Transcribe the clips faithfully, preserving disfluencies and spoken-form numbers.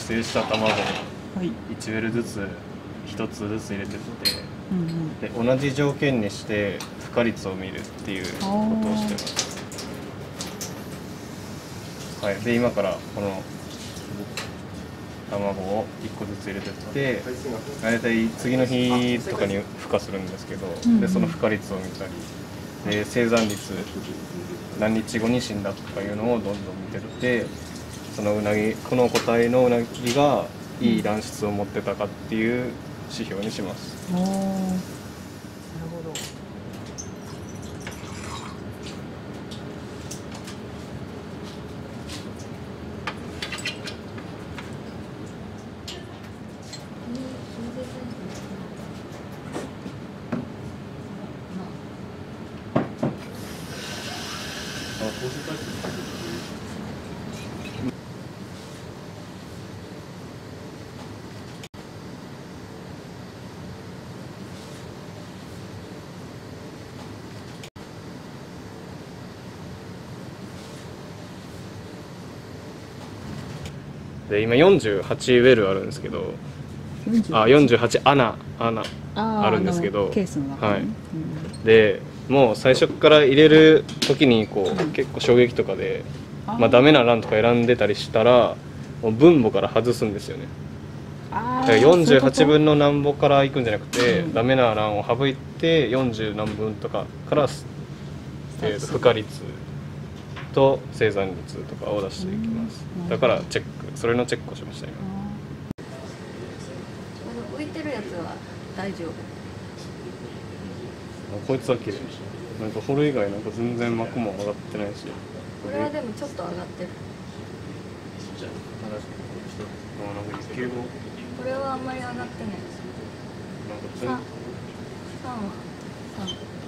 成した卵をはいいちウェルずつひとつずつ入れてって、 うんうん、 で同じ条件にして孵化率を見るっていうことをしてます。はい、で今からこの卵をいっこずつ入れてって大体次の日とかに孵化するんですけど、うんうん、でその孵化率を見たりで生産率何日後に死んだとかいうのをどんどん見てって、そのうなぎこの個体のうなぎがいい卵質を持ってたかっていう指標にします。 おー、なるほど。 で今よんじゅうはちウェルあるんですけど、あよんじゅうはち穴穴あるんですけど、 ケースの中に、はい、うん、 でもう最初から入れる時にこう、うん、結構衝撃とかでまあダメな欄とか選んでたりしたらもう分母から外すんですよね。だからよんじゅうはちぶんの何ぼからいくんじゃなくて、うん、ダメな欄を省いてよんじゅう何分とかから、えー、と孵化率と生産率とかを出していきます。だからチェックそれのチェックをしました今。 浮いてるやつは大丈夫。 こいつは綺麗。なんか掘る以外なんか全然膜も上がってないし。 これはでもちょっと上がってる。これはあんまり上がってない。三、三は三、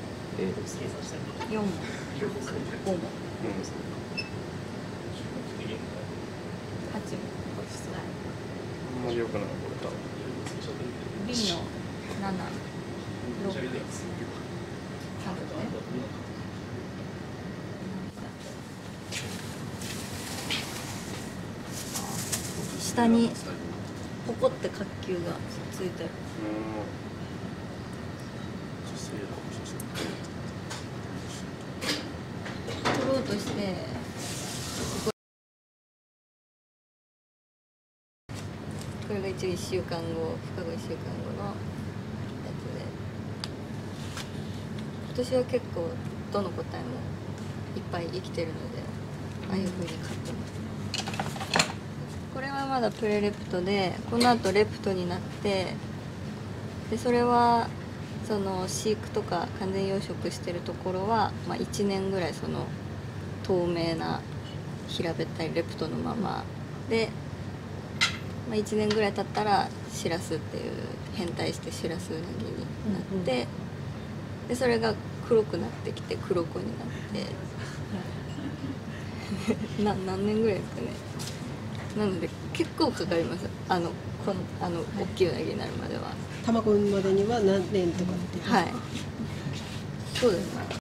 四も、五も、八も。 あんまり良くないこれ多分。 B の七、六、三ね。下にポコって角球がついてる。取ろうとしてこれが一応いっしゅうかんご、孵化後いっしゅうかんごのやつで、今年は結構どの個体もいっぱい生きてるのでああいう風に飼ってます。これはまだプレレプトで、このあとレプトになって、でそれはその飼育とか完全養殖してるところは、まあ、いちねんぐらいその透明な平べったいレプトのままで、まあ、いちねんぐらい経ったらシラスっていう変態してシラスウナギになって、うん、でそれが黒くなってきて黒子になってな何年ぐらいですかね。なので結構かかります。あのこのあの大きいうなぎになるまでは。 卵までには何年とかっていう。 はい。そうですね。